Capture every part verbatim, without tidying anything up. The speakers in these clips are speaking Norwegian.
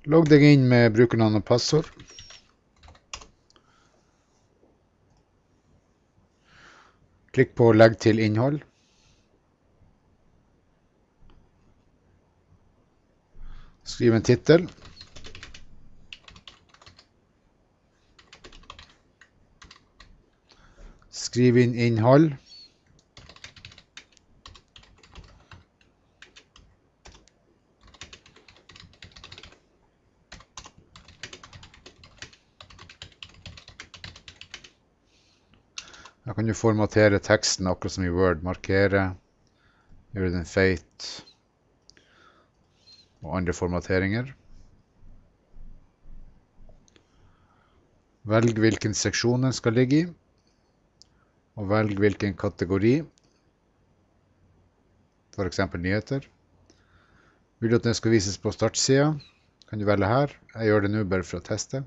Logg deg inn med brukernavn og passord. Klikk på legg til innhold. Skriv en titel. Skriv inn innhold. Da kan du formatere teksten akkurat som i Word. Markere, gjøre den feit og andre formateringer. Velg hvilken seksjon den skal ligge i, og velg hvilken kategori, for eksempel nyheter. Vil du at den skal vises på startsida, kan du velge her. Jeg gjør det nå bare for å teste.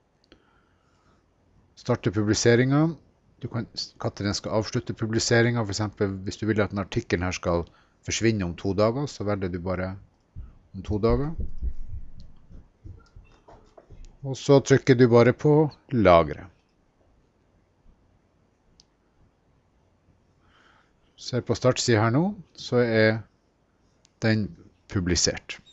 Starte publiseringen. Du kan, når den skal avslutte publiseringen, for eksempel hvis du vil at en artikkel her skal forsvinne om to dager, så velger du bare om to dager. Og så trykker du bare på lagre. Se på startsiden her nå, så er den publisert.